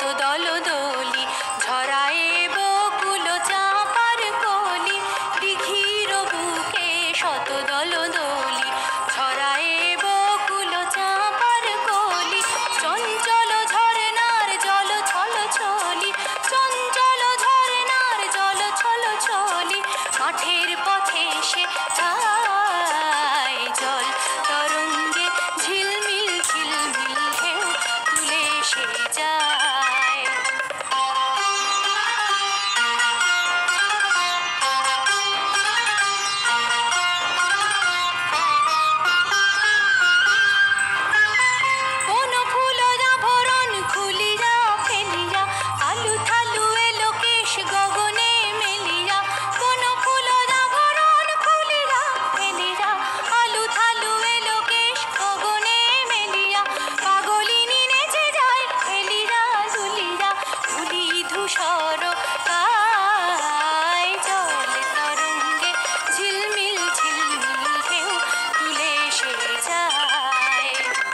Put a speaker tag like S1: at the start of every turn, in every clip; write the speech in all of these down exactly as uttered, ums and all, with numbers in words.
S1: দলদলি ঝরায় বকুল চাঁপার কলি দিঘির বুকে শত দলদলি ঝরায় বকুল চাঁপার কলি চঞ্চল ঝরনার জল ছল ছলি চঞ্চল ঝরনার জল ছল ছলি মাঠের পথে সে যায় জল তরঙ্গে ঝিলমিল ঝিলমিল ঢেউ তুলে সে যায়। কোন ফুল আভরণ খুলিয়া ফেলিয়া আলু থালু এলো কেশ গগনে মেলিয়া কোন ফুল আভরণ খুলিয়া ফেলিয়া আলু থালু এলো কেশ গগনে মেলিয়া পাগলিনী নেচে যায় ফেলিয়া দুলিয়া ধুলি ধূসর গায় জল তরঙ্গে ঝিলমিল ঝিলমিল ঢেউ তুলে সে যায়।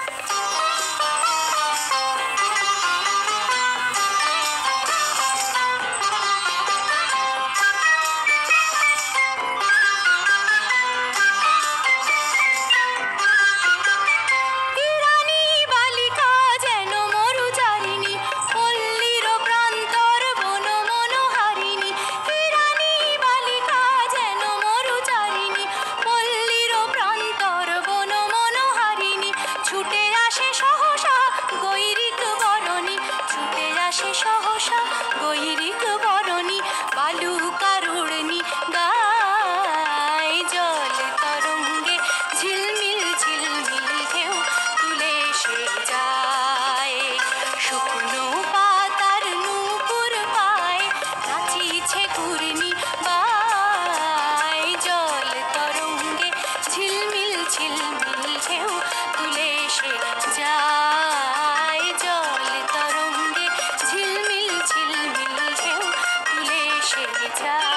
S1: রানী বালিকা যেন মরুচারিণী পল্লীর প্রান্তর বন মনোহারিণী রানী বালিকা যেন মরুচারিণী পল্লীর প্রান্তর বন মনোহারিণী ছুটে আসে সহসা গৈরিক বরণী ছুটে আসে সহসা গৈরিক বরণী বালুকারুণী গায় জল তরঙ্গে ঝিলমিল ঝিলমিল ঢেউ তুলে সে যায়। শুকনো পাতার নূপুর পায় নাচিছে ঘূর্ণি বায় জল তরঙ্গে ঝিলমিল ঝিলমিল ঢেউ তুলে সে যায় জল তরঙ্গে ঝিলমিল ঝিলমিল ঢেউ তুলে সে যায়।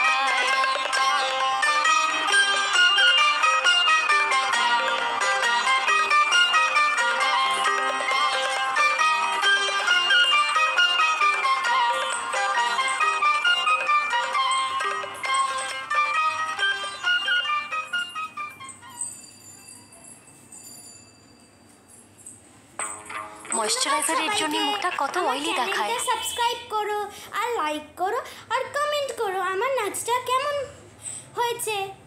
S1: ময়শ্চারাইজারের জন্য মুখটা কত অয়েলি দেখায়।
S2: সাবস্ক্রাইব করো আর লাইক করো আর কমেন্ট করো আমার নাচটা কেমন হয়েছে।